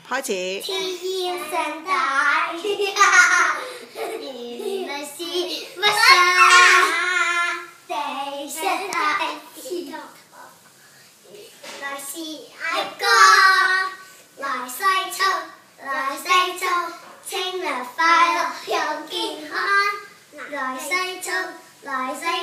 開始。 天要上大，原來是乜沙？地上大石頭，原來是阿哥。來西操，來西操，清涼快樂又健康。來西操，來西